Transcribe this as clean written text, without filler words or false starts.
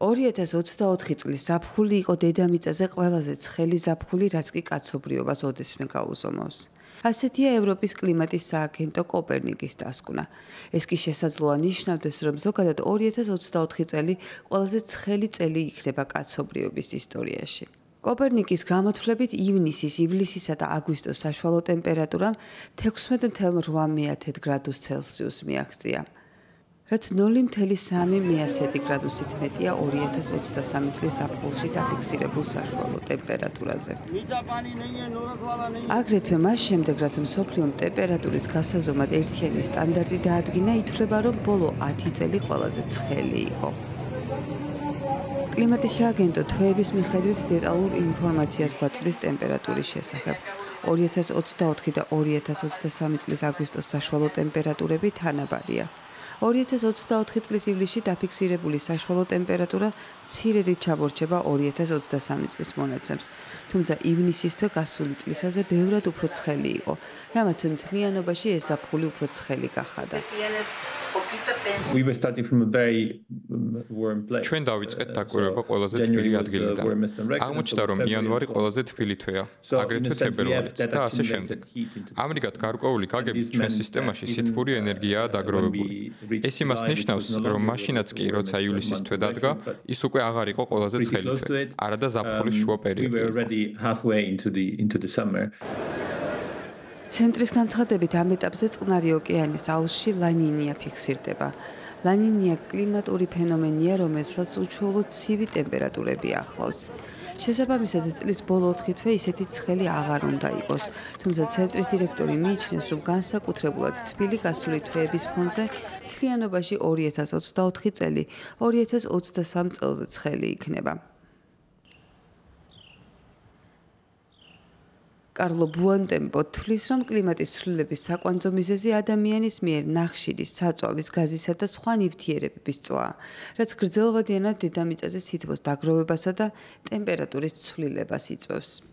2024 წლის ზაფხული იყო დედამიწაზე ყველაზე ცხელი ზაფხული, რაც კი კაცობრიობას ოდესმე გაუზომავს. ასეთია ევროპის კლიმატის სააგენტო კოპერნიკის დასკვნა. ეს კი შესაძლოა ნიშნავდეს, რომ ზოგადად 2024 წელი ყველაზე ცხელი წელი იქნება კაცობრიობის ისტორიაში. კოპერნიკის გამოთვლებით ივნისის, ივლისისა და აგვისტოს საშუალო ტემპერატურამ 16.8 გრადუს ცელსიუსს მიაღწია. რაც 0.3 გრადუსით მეტია 2023 წლის ზაფხულში დაფიქსირებულ საშუალო ტემპერატურაზე. აგრეთვე მას შემდეგ, რაც მსოფლიო ტემპერატურის გასაზომად ერთიანი სტანდარტი დაადგინა, ითვლება, რომ ბოლო 10 წელი ყველაზე ცხელი იყო. კლიმატის სააგენტო თვეების მიხედვით დეტალურ ინფორმაციას გვაწვდის ტემპერატურის შესახებ. 2024 და 2023 წლის აგვისტოს საშუალო ტემპერატურები თანაბარია. 2024 წლის ივლისში დაფიქსირებული საშუალო ტემპერატურა მცირედით ჩამორჩება 2023 წლის მონაცემს, თუმცა ივნისის თვე გასული წლისაზე ბევრად უფრო ცხელი იყო, რამაც მთლიანობაში ეს ზაფხული უფრო ცხელი გახადა. ჩვენ დავიწყეთ დაკვირვება ყველაზე თბილი ადგილიდან. აღმოჩნდა, რომ იანვარი ყველაზე თბილი თვეა, აგრეთვე თებერვალიც და ასე შემდეგ. ამრიგად, გარკვეული გაგებით ჩვენ სისტემაში სითბური ენერგიაა დაგროვებული. ეს იმას ნიშნავს, რომ მაშინაც კი, როცა ივლისის თვე დადგა, ის უკვე აღარ იყო ყველაზე ცხელი თვე, არადა ზაფხულის შუა პერიოდი იყო. ცენტრის განცხადებით ამ ეტაპზე წყნარი ოკეანის აუზში ლანინია ფიქსირდება. ლანინია კლიმატური ფენომენია, რომელსაც უჩვეულოდ ცივი ტემპერატურები ახლავს. შესაბამისად, წლის ბოლო 4 თვე ისეთი ცხელი აღარ უნდა იყოს, თუმცა ცენტრის დირექტორი მიიჩნევს, რომ განსაკუთრებულად თბილი გასული თვეების ფონზე მთლიანობაში 2024 წელი 2023 წელზე ცხელი იქნება. კარლო ბუონტემპო თვლის, რომ კლიმატის ცვლილების საკვანძო მიზეზი ადამიანის მიერ ნახშირის, საწვავის, გაზისა და სხვა ნივთიერებების წვაა, რაც გრძელვადიანად დედამიწაზე სითბოს დაგროვებასა და ტემპერატურის ცვლილებას იწვევს.